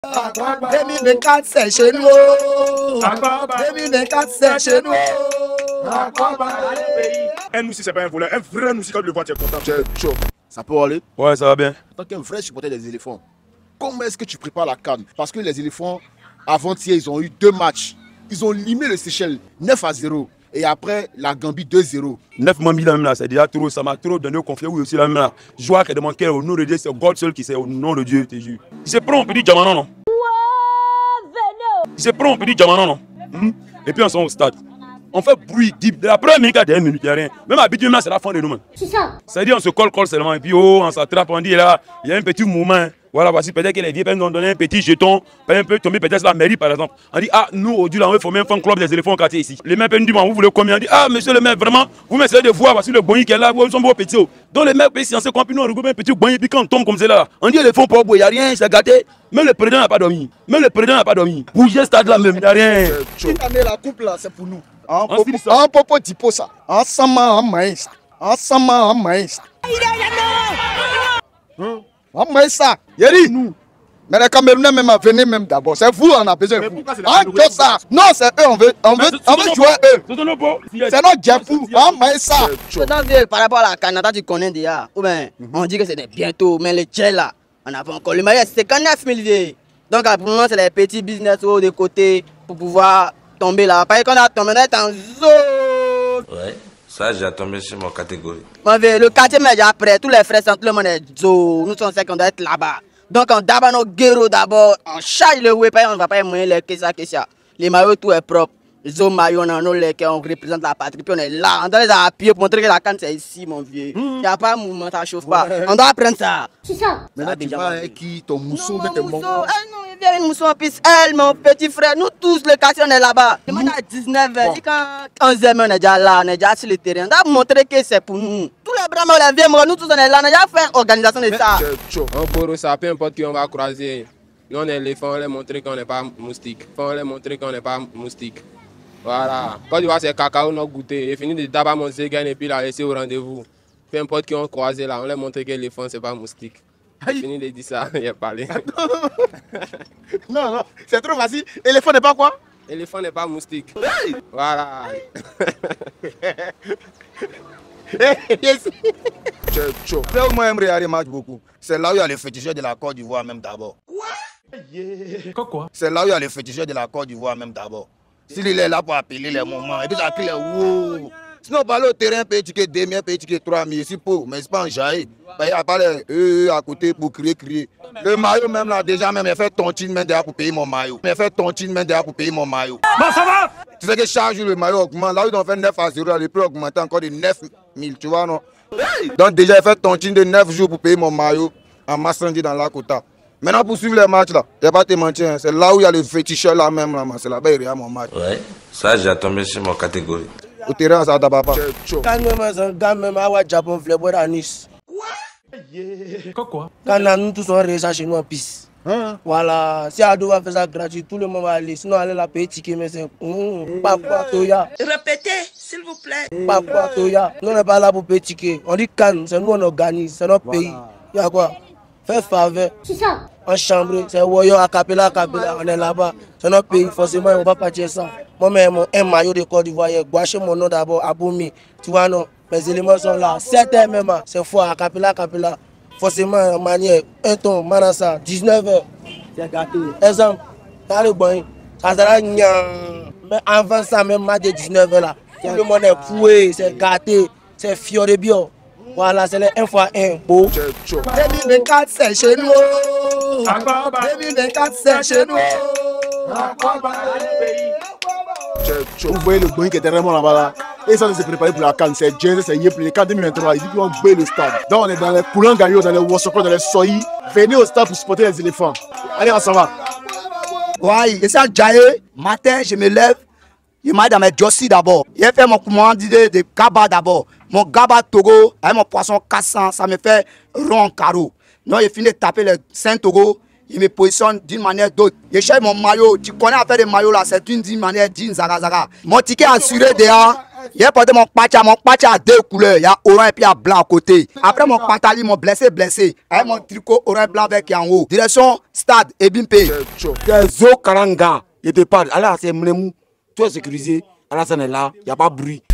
2024, c'est chez nous. 2024, c'est chez nous. Un Noussi, c'est pas un voleur. Un vrai Noussi, quand tu le vois, tu es content. Chaud. Ça peut aller? Ouais, ça va bien. En tant qu'un vrai supporter des éléphants, comment est-ce que tu prépares la CAN? Parce que les éléphants, avant-hier, ils ont eu 2 matchs. Ils ont limé le Seychelles 9-0. Et après, la Gambie 2-0. 9 mois mis là même là, c'est déjà trop, ça m'a trop donné confiance. Oui, aussi là même là. Je vois que de mon cœur, au nom de Dieu, c'est God seul qui sait, au nom de Dieu, je te jure. Il se prend, on peut dire Diamant, non? Il se prend, on peut dire Diamant, non? Et puis on s'en au stade. On fait bruit deep. De la première minute à la dernière minute, il n'y a rien. Même habituellement, c'est la fin de nous. C'est ça. C'est-à-dire, on se colle seulement. Et puis, oh, on s'attrape, on dit là, il y a un petit mouvement. Voilà, voici peut-être que les vieux nous ont donné un petit jeton, un peu tomber peut-être la mairie par exemple. On dit, ah, nous, au Dieu, on veut former un fan club des éléphants au quartier ici. Les mecs nous disent, vous voulez combien? On dit, ah, monsieur le maire, vraiment, vous m'essayez de voir, voici le boigny qui est là, vous sont beaux petits. Donc les mecs, si on se compte, nous, on regroupe un petit boigny, puis quand on tombe comme c'est là, on dit, éléphant pour boire, il n'y a rien, c'est gâté. Même le président n'a pas dormi. Même le président n'a pas dormi. Bougez stade là même, il n'y a rien. Cette année, la coupe là, c'est pour nous. En popo tipo ça. Ensemble en maïs. Ensemble en maïs. En maïs ça. Yeri nous. Mais les Camerounais même venez même d'abord. C'est vous, on a besoin de vous. En ça. Non, c'est eux, on veut jouer eux. C'est notre Djapou. En maïs ça. Par rapport à la Canada, tu connais déjà. Ou bien, on dit que c'était bientôt, mais le gel là, on n'a pas encore. Le maïs, c'est 59 000. Donc, pour le moment, c'est les petits business de côté pour pouvoir tomber là. Parce qu'on a tombé, on est en zone. Ouais, ça j'ai tombé sur mon catégorie. Le quartier mais déjà prêt, tous les frères sont tout le monde est zone. Nous sommes ceux qui doivent être là-bas. Donc on d'abord nos guerreaux d'abord, on charge le web, on ne va pas moyen les ça. Les maillots tout est propre. Zone maillot, on représente la patrie, puis on est là, on doit les appuyer pour montrer que la canne c'est ici mon vieux. Il n'y a pas de mouvement, ça chauffe pas. On doit apprendre ça. C'est ça. Maintenant tu vas avec qui? Ton mousseau, non, tes mots. non, il vient une mousseau en piste. Elle, mon petit frère, nous tous, le quartier, on est là-bas. Demande à 19 h, quand 11h, on est déjà là, on est déjà sur le terrain. On doit montrer que c'est pour nous. Tous les bras, les vieux, nous tous, on est là, on a déjà fait organisation de ça. En Boro, ça peu importe qui on va croiser. Nous, on est éléphant, on leur montrer qu'on n'est pas moustique. On leur montrer qu'on n'est pas moustique. Voilà. Quand tu vois ces cacao, non goûté. Et fini de d'abord mon Zégan et puis la laisser au rendez-vous. Peu importe qui on croisé là, on leur montre que l'éléphant, c'est pas moustique. Fini de dire ça, il a parlé. Non, c'est trop facile. Éléphant n'est pas quoi? Éléphant n'est pas moustique. Voilà. Là où moi j'aimerais match beaucoup, c'est là où il y a les féticheurs de la Côte d'Ivoire même d'abord. Quoi? C'est là où il y a les féticheurs de la Côte d'Ivoire même d'abord. S'il est là pour appeler les moments, et puis ça crie les wow. Sinon, par le terrain, peut être 2 000, peut être 3 000, c'est pour, mais c'est pas en jaillit. Il n'y a pas les à côté pour crier. Le maillot même là, déjà même, il fait tontine main derrière pour payer mon maillot. Il fait tontine main derrière pour payer mon maillot. Bon, ça va? Tu sais que chaque jour le maillot augmente. Là où ils ont fait 9-0, il peut augmenter encore de 9 000, tu vois non? Donc déjà, il fait tontine de 9 jours pour payer mon maillot en Massandi dans la Kota. Maintenant, pour suivre les matchs là, il n'y a pas de mentir, c'est là où il y a les féticheurs là même, là, c'est là-bas il y a mon match. Ouais, ça j'ai tombé sur mon catégorie. Au terrain, ça d'abord pas. Quand même, à Japon, je voulais à Nice. Quoi? Quand nous tous on reste chez nous en piste. Voilà, si Ado va faire ça gratuit, tout le monde va aller. Sinon, aller la payer ticket, mais c'est pas quoi, Toya. Répétez, s'il vous plaît. Pas quoi, Toya. Nous, on n'est pas là pour payer ticket. On dit Cannes, c'est nous, on organise, c'est notre pays. Il y a quoi? Fais faveur. C'est ça. En chambre, c'est Woyo, Acapella, on est là-bas. C'est notre pays, forcément, on ne va pas dire ça. Moi-même, un maillot de Côte d'Ivoire, gouaché mon nom d'abord, Aboumi. Tu vois, non, mes éléments sont là. 7 h même, c'est fort, Acapella. Forcément, en manière, un ton, Manassa, 19 h. C'est gâté. Exemple, dans le bain, ça sera mais avant ça, même, match de 19 h là. Tout le monde est foué, c'est gâté, c'est fior de bio. Voilà, c'est le 1 x 1. Beau. 2024, c'est chez nous. 2024, c'est chez nous. Vous voyez le Boeing qui était vraiment là-bas là. Et ça, c'est préparé pour la CAN. C'est Jay, c'est pour les CAN 2023. Ils disent qu'ils vont jouer le stade. Donc on est dans les coulants gagnants, dans les Wossoko, dans les Soyi. Venez au stade pour supporter les éléphants. Allez, on s'en va. Ouais, et ça, Jaye, matin, je me lève. Je mets dans mes jossis d'abord. J'ai fait mon commande de gaba d'abord. Mon gaba Togo, avec mon poisson 400, ça me fait rond carreau. Non, j'ai fini de taper les 5 Togo. Il me positionne d'une manière d'autre. Je cherche mon maillot. Tu connais à faire des maillots là, c'est d'une manière, d'une zaga. Mon ticket assuré déjà. J'ai porté mon patch à deux couleurs. Il y a orange et puis il y a blanc à côté. Après mon pantalon, mon blessé. Avec mon tricot orange blanc avec en haut. Direction stade Ebimpe. Zo Karanga. Il te parle. Alors c'est Mnemou. Tout est sécurisé. Alors ça n'est là. Il n'y a pas de bruit.